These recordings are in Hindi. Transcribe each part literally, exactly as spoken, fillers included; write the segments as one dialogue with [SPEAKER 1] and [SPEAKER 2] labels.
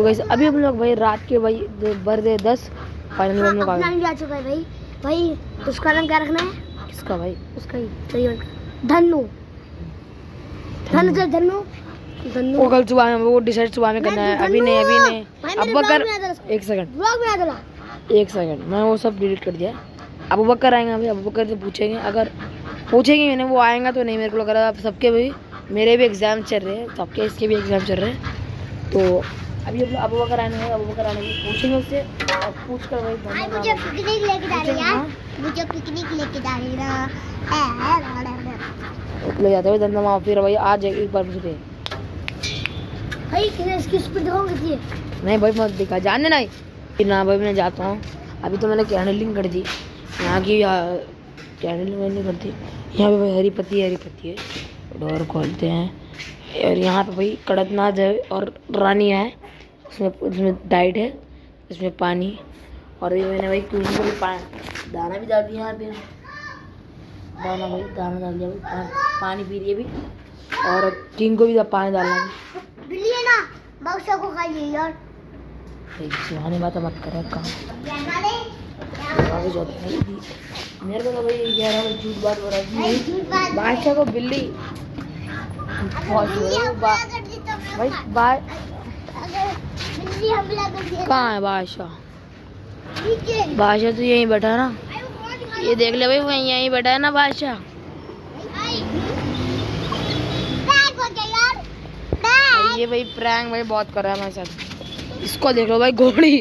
[SPEAKER 1] गाइस अभी हम लोग भाई रात के भाई बजे दस फाइनली हम लोग आ गए।
[SPEAKER 2] आ चुका है भाई। भाई उसका नाम क्या रखना है?
[SPEAKER 1] किसका भाई?
[SPEAKER 2] उसका ही धन्नू। धन्नू धन्नू धन्नू
[SPEAKER 1] वो कल सुबह में वो डिसाइड सुबह में करना है, अभी नहीं अभी नहीं। अब बकर एक सेकंड
[SPEAKER 2] ब्लॉग में आ डाला
[SPEAKER 1] एक सेकंड मैं वो सब डिलीट कर दिया। अबू बकर आएंगे अभी, अबू बकर से पूछेंगे, अगर पूछेंगे मैंने वो आएगा तो नहीं। मेरे को लग रहा है सबके भी, मेरे भी एग्जाम चल रहे हैं, सबके इसके भी एग्जाम चल रहे हैं। तो अभी अबू बकर आने हैं, अबू बकर आने के पूछेंगे उससे और पूछ कर भाई
[SPEAKER 2] मुझे पिकनिक लेके जा रही है, मुझे पिकनिक लेके जा रही है
[SPEAKER 1] ले जाते हुए धंधा फिर भाई आ जाएगी एक बार पूछते
[SPEAKER 2] भाई कितने इसकी स्पीड दिखाऊंगी कितनी है?
[SPEAKER 1] नहीं भाई मत दिखा जाने नहीं फिर ना भाई मैं जाता हूँ। अभी तो मैंने कैंडलिंग कर दी यहाँ की, कैंडलिंग मैंने कर दी। यहाँ पे भाई हरी पत्ती हरी पत्ती है। डोर खोलते हैं और यहाँ पे भाई कड़कनाथ है और रानी है, उसमें उसमें डाइट है, इसमें पानी। और ये मैंने भाई क्यों को भी दाना भी डाल दिया यहाँ पे, दाना भाई दाना डाल दिया भाई, पानी पी रही है भी। और किंग को भी पानी डालना है।
[SPEAKER 2] बिल्ली है ना बक्सा को खाइए यार।
[SPEAKER 1] सुहानी बात मत करे कहाँ मेरे को तो भाई ये कह रहा है झूठ बात हो रहा है बादशाह को बिल्ली भाई बाय कहाँ है बादशाह? बादशाह तो यहीं बैठा है ना, ये देख ले भाई वो यहीं बैठा है ना बादशाह। ये भाई प्रैंक भाई बहुत कर रहा है मेरे साथ, इसको देख लो भाई घोड़ी।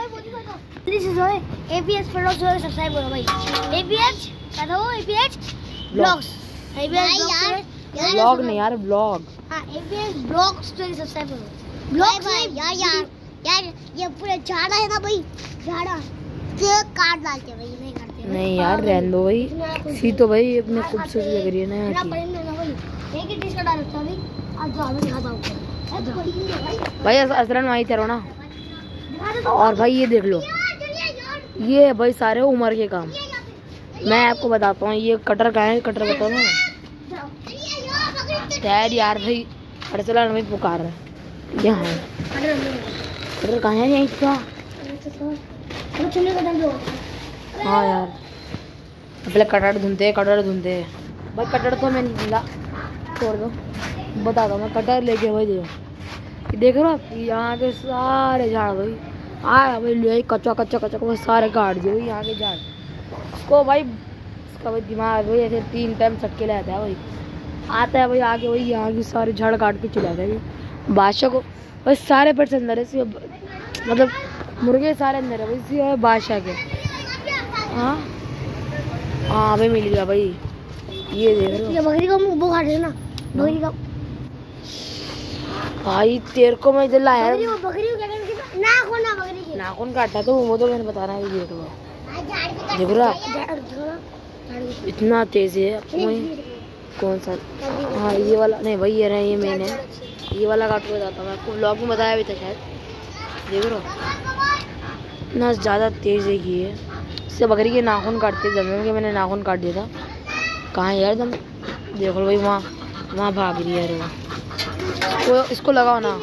[SPEAKER 2] एपीएच फॉलो सब्सक्राइब करो भाई। एपीएच क्या था वो? APH blogs.
[SPEAKER 1] ब्लॉग नहीं यार ब्लॉग।
[SPEAKER 2] हां एपीएच ब्लॉग्स तो सब्सक्राइब करो। ब्लॉग्स यार यार यार ये पूरा झाड़ा है ना भाई, झाड़ा के काट डालते भाई, नहीं करते
[SPEAKER 1] नहीं यार रहने दो भाई। सी तो भाई अपने खूबसूरत लग रही है ना
[SPEAKER 2] मेरा पढ़ने ना भाई। एक ही टी-शर्ट डाल रखा भाई, आज जो हमें दिखाता हूं
[SPEAKER 1] भाई असरन वहीं थे ना। और भाई ये देख लो, ये भाई सारे उम्र के काम। मैं आपको बताता हूँ ये कटर कहाँ है, कटर बताओ ना यार। यार भाई अड़चला भाई पुकार रहा है, यहाँ है कटर कहाँ है? यहीं का। हाँ यार पहले कटर धुनते कटर धुनते भाई। कटर तो मैं नहीं मिला, छोड़ दो। बताता हूँ मैं कटर लेके भाई देखो, देख रहे हो आप यहाँ के सारे झाड़ भाई आया भाई ले कच्चा कच्चा कच्चा भाई सारे काट दिए भाई यहाँ के झाड़। उसको भाई उसका भाई दिमाग भाई ऐसे तीन टाइम चटके लाता है भाई, आता है भाई आके भाई यहाँ की सारे झाड़ काट के चला गया। बादशाह को भाई सारे पेट अंदर है, मतलब मुर्गे सारे अंदर है भाई सी बादशाह के। हाँ हाँ भाई मिल गया भाई, ये देख रहे हो
[SPEAKER 2] बकरी का मुंह वो काट देना बकरी का
[SPEAKER 1] भाई। तेरे को मैं इधर लाया
[SPEAKER 2] बकरी, बकरी को क्या करना? नाखून ना बकरी के
[SPEAKER 1] नाखून काटा तो वो तो मैंने बता रहा है। देख लो देख रहा इतना तेज है आपको कौन सा? हाँ ये वाला नहीं भाई, ये रहा ये मैंने ये वाला काट के बताता हूँ आपको, ब्लॉग में बताया भी था शायद। देख रहा इतना ज़्यादा तेज है कि ये इससे बकरी के नाखून काटते जमीन के, मैंने नाखून काट दिया था। कहाँ है यार तुम? देखो भाई वहाँ वहाँ भाग रही है। वो इसको लगाओ ना,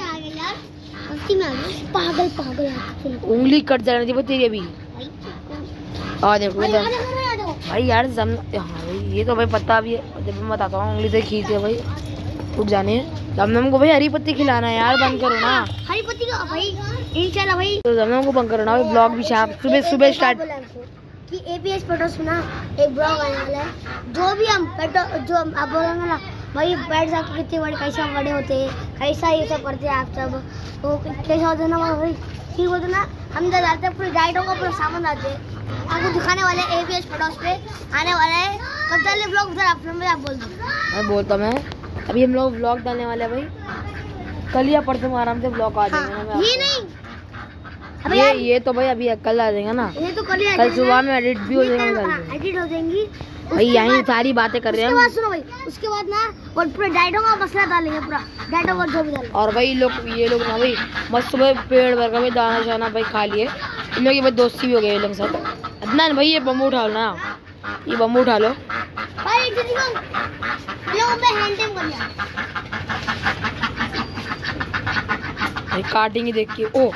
[SPEAKER 2] पागल पागल
[SPEAKER 1] उंगली कट जाने थी तेरी अभी। आ देखो भाई यार जम हाँ भाई ये तो भाई पता भी है, जब मैं बताता हूँ उंगली से खींचे भाई उठ जाने। जमनम को भाई हरी पत्ती खिलाना है यार, बंद करो ना
[SPEAKER 2] हरी पत्ती का भाई इंशाल्लाह भाई।
[SPEAKER 1] तो जमनम को बंद करो ना भाई, ब्लॉग भी शाम सुबह सुबह स्टार्ट
[SPEAKER 2] कि एपीएच पेट्रोल सुना एक ब्लॉग आने वाला है, जो भी हम पेट्रोल जो आप बोलेंगे ना भाई पेट साहब कितने बड़े कैसे बड़े होते हैं, कैसा ये सब करते हैं आप सब, तो कैसा होता है ना भाई ठीक होता ना। हम इधर जाते हैं पूरे गाइडों का पूरा सामान लाते हैं, आपको दिखाने वाले एपीएच पेट्रोल पे आने वाला है। कब चले ब्लॉग उधर आप में आप बोल दो।
[SPEAKER 1] मैं बोलता मैं अभी हम लोग ब्लॉग डालने वाले हैं भाई, कल या परसों आराम से ब्लॉग आ जाएंगे।
[SPEAKER 2] हाँ, ये नहीं
[SPEAKER 1] अबे ये ये तो भाई अभी कल आ जाएगा ना,
[SPEAKER 2] ये तो कल ही
[SPEAKER 1] कल सुबह में एडिट भी हो जाएगा,
[SPEAKER 2] एडिट हो जाएंगी
[SPEAKER 1] भाई यही सारी बातें कर रहे हैं।
[SPEAKER 2] उसके बाद सुनो भाई, उसके बाद ना और पूरा डाइटों का मसला डालेंगे, पूरा डाइटों का जो भी डालेंगे।
[SPEAKER 1] और भाई लोग ये लोग ना भाई मस्त सुबह पेड़ भर का भाई दाना शाना भाई खा लिए, इन लोग की भाई दोस्ती भी हो गई ये लोग साथ। अदनान भाई ये बम्बू उठा लो ना, ये बम्बू उठा लो
[SPEAKER 2] भाई। लोगों पे हैंड टाइम कर लिया
[SPEAKER 1] भाई काटेंगे देख के। ओ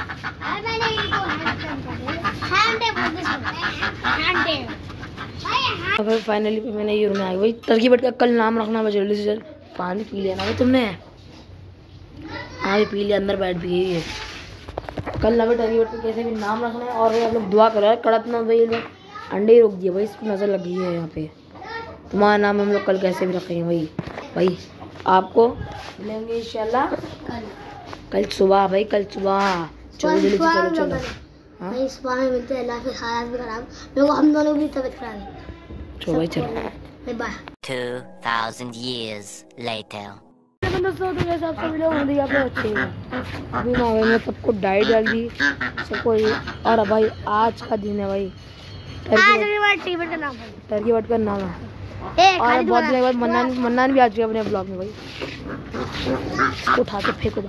[SPEAKER 1] फिर फाइनली मैंने ये रूम में आ गई भाई। टर्की बट का कल नाम रखना है जल्दी से जल्द। पानी पी लिया ना भाई तुमने? हाँ भाई पी लिया, अंदर बैठ भी गई है। कल ना भाई टर्की बट का कैसे भी नाम रखना है। और भाई आप लोग दुआ करो यार, कड़कनाथ भाई अंडे ही रोक दिए भाई, इसको नज़र लग गई है यहाँ पे। तुम्हारा नाम हम लोग कल कैसे भी रखेंगे भाई। भाई आपको मिलेंगे इंशाल्लाह कल कल सुबह भाई, कल सुबह। चलो जल्दी चलो चलो। हाँ
[SPEAKER 2] भाई सुबह में मिलते हैं। अल्लाह फिर हालत भी खराब, मेरे को हम दोनों की तबीयत खराब है।
[SPEAKER 1] चलो भाई चलो
[SPEAKER 2] bye.
[SPEAKER 3] two thousand years later.
[SPEAKER 1] दोस्तों तो जैसे आपसे वीडियो बन रही है आप लोग अच्छे हैं। अभी ना भाई मैं सबको डाइट डाल दी सबको। और भाई आज का दिन है भाई टर्की
[SPEAKER 2] बट का नाम है,
[SPEAKER 1] टर्की बट का नाम है।
[SPEAKER 2] ए
[SPEAKER 1] और बहुत दिन के बाद मन्नान मन्नान भी आ चुके अपने ब्लॉग में भाई। उठा के फेंको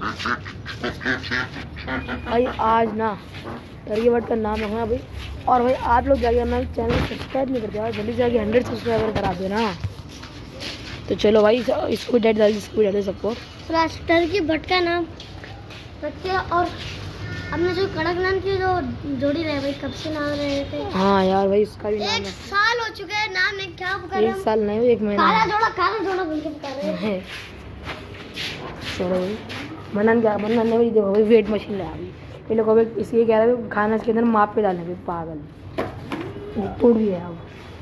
[SPEAKER 1] भाई। आज ना टर्की बट का नाम रखना भाई। और भाई आप लोग जाके अपना चैनल सब्सक्राइब नहीं करते यार, जल्दी जाके हंड्रेड सब्सक्राइबर करा दो ना। तो चलो भाई इसको भी डाइट डाल दी, इसको भी डाल दी सबको।
[SPEAKER 2] टर्की बट का नाम रखते हैं। और हमने जो कड़कनाथ की जो जोड़ी रहे भाई, कब से नाम रहे थे?
[SPEAKER 1] हाँ यार भाई इसका भी नाम
[SPEAKER 2] एक
[SPEAKER 1] है।
[SPEAKER 2] साल हो चुके हैं, नाम ने क्या पुकारा?
[SPEAKER 1] एक साल नहीं एक महीना।
[SPEAKER 2] काला जोड़ा काला जोड़ा बोल के पुकार रहे हैं।
[SPEAKER 1] चलो भाई मन्नान क्या मन्नान ने भाई देखो भाई वेट मशीन लाया अभी। ये लोग भाई इसलिए कह रहे हैं खाना इसके अंदर माप पे डालने भाई, पागल टूट भी है। अब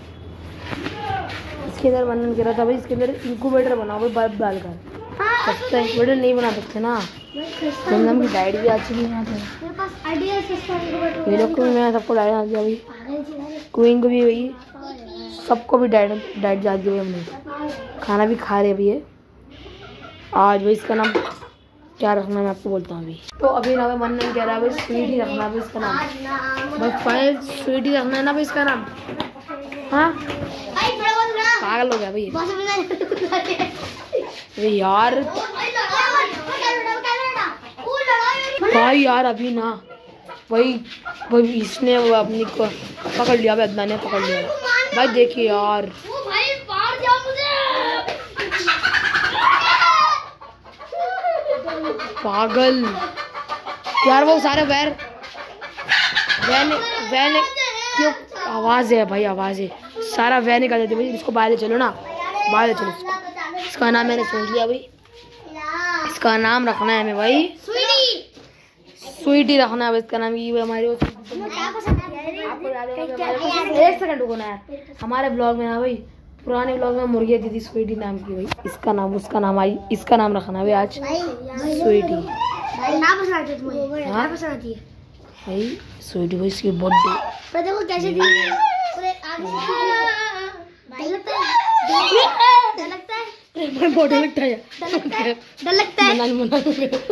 [SPEAKER 1] इसके अंदर मन्नान कह रहा था भाई इसके अंदर इंक्यूबेटर बनाओ भाई, बल्ब डालकर। सस्ता इंक्यूबेटर नहीं बना सकते ना, मन्नान की डाइट भी अच्छी नहीं यहाँ पे।
[SPEAKER 2] मेरे पास आइडिया है सस्ता इंक्यूबेटर।
[SPEAKER 1] ये लोग को भी मैं सबको डाइट डाल दिया भाई, क्वीन को भी भाई, सबको भी डाइट डाइट डाल दी भाई हमने। खाना भी खा रहे अभी है। आज भाई इसका नाम क्या रखना मैं आपको बोलता हूँ अभी। तो अभी ना भाई मन्नान कह रहा है भाई स्वीट ही रखना भाई इसका नाम। भाई फाइल स्वीट ही रखना है ना भाई इसका नाम। हाँ पागल हो गया भाई अरे यार भाई यार अभी ना भाई भाई इसने वो अपनी को पकड़ लिया भाई, अदनान ने पकड़ लिया भाई। देखिए यार पागल यार, वो सारे वैर वैन वैन क्यों आवाज़ है भाई, आवाज़ है सारा वैन निकाल देते भाई। इसको बाहर ले चलो ना, बाहर ले चलो इसको। इसका नाम मैंने सोच लिया भाई, इसका नाम रखना है हमें भाई स्वीटी रखना है भाई इसका नाम। ये हमारे आपको याद है एक सेकंड रुको ना यार, हमारे ब्लॉग में ना भाई पुराने ब्लॉग में मुर्गिया दी थी स्वीटी नाम की भाई। इसका नाम उसका नाम आई इसका नाम रखना है भाई आज स्वीटी। भाई स्वीटी भाई इसकी बर्थडे
[SPEAKER 2] देखो कैसे
[SPEAKER 1] बहुत डर लगता है,
[SPEAKER 2] डर लगता है।
[SPEAKER 1] मनाली मनाली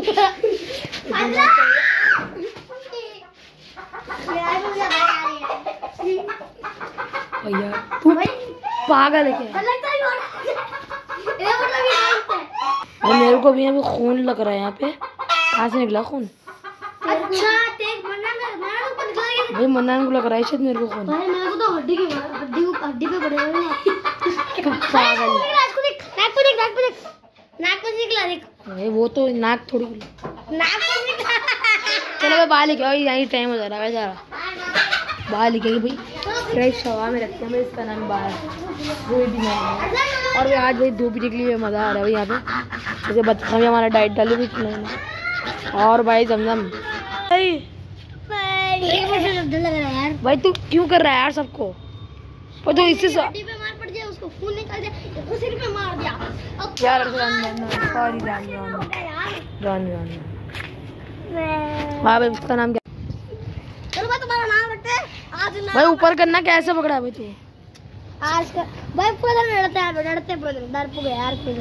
[SPEAKER 1] भैया तू पागल है क्या? और मेरे को भी यहाँ पे खून लग रहा है। यहाँ पे कहाँ से निकला खून?
[SPEAKER 2] अच्छा
[SPEAKER 1] भाई मन्नान को लग रहा है शायद मेरे को खून।
[SPEAKER 2] भाई मेरे को तो हड्डी की हड्डी को हड्डी पे पड़े हुए हैं।
[SPEAKER 1] तो पागल
[SPEAKER 2] नाक को देख, नाक को देख, नाक को देख, नाक को निकला देख।
[SPEAKER 1] भाई वो तो नाक थोड़ी
[SPEAKER 2] नाक को निकला।
[SPEAKER 1] चलो भाई बाहर लेके आओ, यही टाइम हो जा रहा है वैसा बाहर लेके भाई फ्रेश हवा में रखते हैं भाई। इसका नाम बाहर स्वीटी नाम है। और भाई आज भाई धूप निकली हुई मज़ा आ रहा है भाई यहाँ पे। जैसे बच्चा भी हमारा डाइट डाली भी नहीं। और भाई जमजम भाई
[SPEAKER 2] डर लग रहा है यार।
[SPEAKER 1] भाई तू क्यों कर रहा है यार सबको? वो तो इससे
[SPEAKER 2] हड्डी पे मार पड़ जाए, उसको खून निकल जाए, उसको सिर पे मार दिया। अब
[SPEAKER 1] यार सॉरी जान जान जान जान हाँ भाई उसका नाम क्या?
[SPEAKER 2] चलो भाई तुम्हारा नाम रखते हैं आज। नाम
[SPEAKER 1] भाई ऊपर करना कैसे पकड़ा भाई तू?
[SPEAKER 2] आज का भाई पूरा दिन लड़ते हैं, लड़ते पूरा दिन डर पुगे यार पूरे।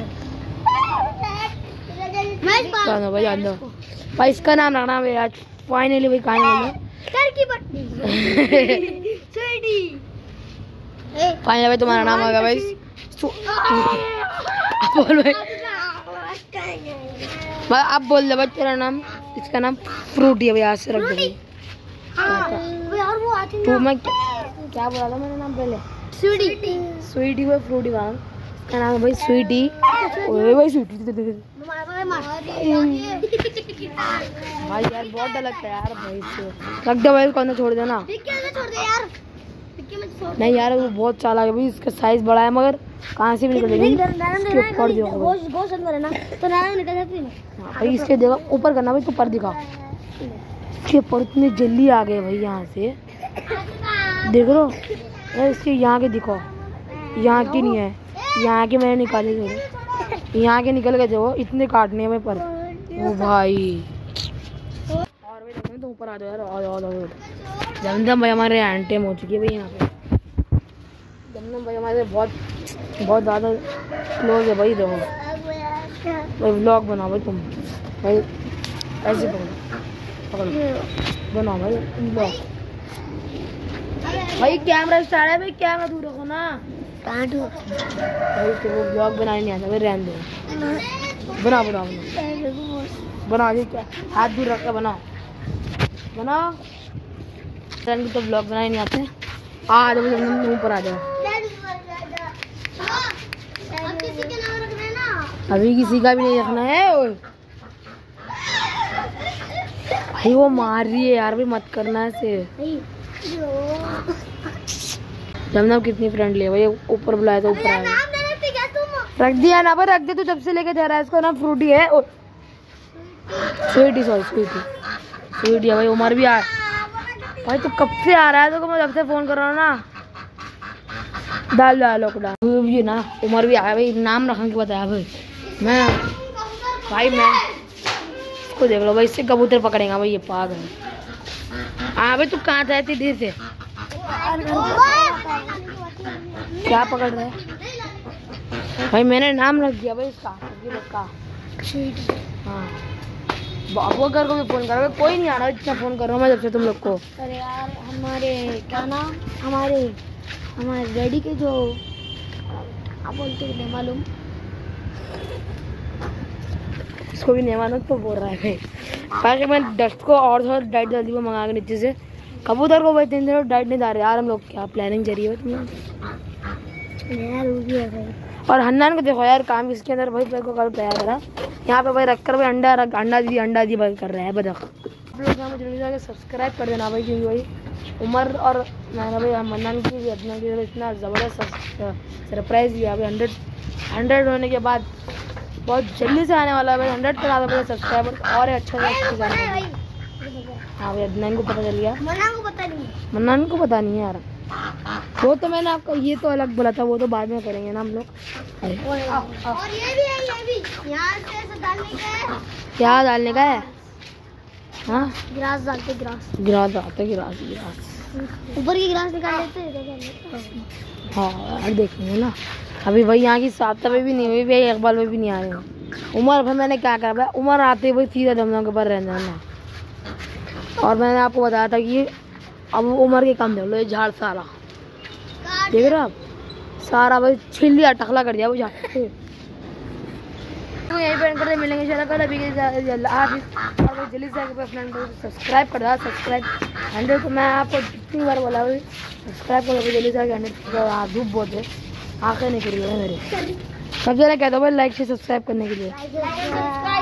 [SPEAKER 2] मैं इस बार
[SPEAKER 1] जानो भाई जान दो भाई इसका नाम रखना भाई आज फाइनली भाई खाने वाले
[SPEAKER 2] टर्की बट स्वीटी।
[SPEAKER 1] फाइनली भाई तुम्हारा नाम होगा भाई बोल भाई भाई आप बोल दे भाई तेरा नाम। इसका नाम फ्रूटी है भाई, आज से रख दे भाई।
[SPEAKER 2] यार वो आती
[SPEAKER 1] तू मैं क्या बोला था मैंने नाम पहले?
[SPEAKER 2] स्वीटी
[SPEAKER 1] स्वीटी वो फ्रूटी वाला क्या नाम है भाई? स्वीटी। ओए भाई स्वीटी भाई यार बहुत डर लगता है यार भाई से। रख दे भाई, कौन छोड़ देना।
[SPEAKER 2] छोड़ दे यार,
[SPEAKER 1] नहीं यार वो बहुत चालाक है भाई, इसका साइज बड़ा है मगर कहाँ से भी निकल जाएगी। ऊपर देखो
[SPEAKER 2] गोश्त अंदर है ना, तो नारायण निकल जाती है
[SPEAKER 1] भाई। इसके देखो ऊपर करना भाई, ऊपर दिखा। इसके पर इतने जल्दी आ गए भाई यहाँ से, देख लो यार। इसके यहाँ के दिखो, यहाँ की नहीं है, यहाँ के मैंने निकाले थे, यहाँ के निकल गए थे वो, इतने काटने हैं पर ओ भाई। और भाई तो ऊपर आ जाओ यार, आ जाओ आ जाओ। जमजम भाई हमारे एंटेम हो चुकी है भाई यहाँ पे। जमजम भाई हमारे बहुत बहुत ज़्यादा क्लोज है भाई। देखो भाई व्लॉग बनाओ भाई तुम भाई, ऐसे पकड़ो पकड़ो बनाओ भाई व्लॉग। भाई कैमरा स्टार्ट है भाई, कैमरा दूर रखो ना भाई। तो वो ब्लॉग बनाने नहीं आता भाई, रहने दो। बनाओ बनाओ बनाओ बनाओ जी, क्या हाथ दूर रख के बनाओ बनाओ। फ्रेंड तो ब्लॉग बनाने नहीं आते। आ जाओ ऊपर आ जाओ। अभी किसी का भी नहीं रखना है। ओए भाई वो मार रही है यार भाई, मत करना ऐसे। जमजम कितनी फ्रेंडली है भाई, ऊपर बुलाया तो ऊपर आया। रख दिया ना भाई, रख दे तू, जब से लेके जा रहा है इसको ना। फ्रूटी है स्वीटी, सॉरी स्वीटी स्वीटी है भाई। उमर भी आ भाई, तू कब से आ रहा है? तो मैं जब से फोन कर रहा हूँ ना। डाल डालो डाल ये ना। उमर भी आया भाई, नाम रखने के बताया भाई मैं भाई मैं इसको देख लो भाई, इससे कबूतर पकड़ेगा भाई ये पागल। हाँ भाई तू कहाँ था इतनी देर से? क्या पकड़ रहे भाई? मैंने नाम रख दिया भाई इसका, का हाँ। वो घर को भी फोन करो, कोई नहीं आ रहा, इतना फोन कर रहा हूँ मैं जब से तुम लोग को।
[SPEAKER 2] अरे यार हमारे क्या नाम, हमारे हमारे डैडी के जो आप बोलते नहीं मालूम,
[SPEAKER 1] इसको भी नहीं मालूम तो बोल रहा है भाई। बाकी मैं डस्ट को और थोड़ा डाइट जल्दी में मंगा के नीचे से। कबूतर को भाई तीन दिन डाइट नहीं जा रहे यार हम लोग, क्या प्लानिंग चल रही है तुम
[SPEAKER 2] यार? वो भी है भाई।
[SPEAKER 1] और हन्नान को देखो यार, काम इसके अंदर भाई को कल तैयार करा यहाँ पे भाई रखकर भाई अंडा रख, अंडा दी अंडा दी भाई कर रहा है बदख। आप लोग यहाँ जल्दी जाकर सब्सक्राइब कर देना भाई, क्योंकि भाई उमर और मैंने भाई मन्नान की भी अपना की इतना ज़बरदस्त सरप्राइज़ दिया भाई। हंड्रेड हंड्रेड होने के बाद बहुत जल्दी से आने वाला है भाई, हंड्रेड करा दो भाई सब्सक्राइबर और अच्छा से अच्छी जाने। हाँ भाई अदनान को पता चल गया,
[SPEAKER 2] मन्नान को पता नहीं,
[SPEAKER 1] मन्नान को पता नहीं है यार। वो तो मैंने आपको ये तो अलग बोला था, वो तो बाद में करेंगे ना हम लोग। अरे
[SPEAKER 2] और ये भी है, ये भी यहाँ से ऐसे डालने का है।
[SPEAKER 1] क्या डालने का है? हाँ
[SPEAKER 2] गिलास डालते, गिलास
[SPEAKER 1] गिरा डालते, गिलास गिलास
[SPEAKER 2] ऊपर की गिलास निकाल लेते हैं।
[SPEAKER 1] हाँ यार देखेंगे ना। अभी भाई यहाँ की साफ सफाई भी नहीं हुई भाई, इकबाल में भी नहीं आए हैं। उमर भाई मैंने क्या करा भाई, उमर आते भाई सीधा जमजम के ऊपर रहने जाना। और मैंने आपको बताया था कि अब उमर के काम देख लो, ये झाड़ सारा देख रहे हो आप, सारा भाई छिल दिया, टकला कर दिया वो झाड़। तो यहीं पर करते मिलेंगे चला कर अभी हाफिज़। और भाई जल्दी से आके फ्रेंड को सब्सक्राइब कर दो, सब्सक्राइब हंड्रेड को मैं आपको कितनी बार बोला भाई सब्सक्राइब करो जल्दी से आके हंड्रेड। धूप बहुत है, आँखें नहीं करी है मेरी। सबसे पहले कहता हूँ भाई लाइक से सब्सक्राइब करने के लिए।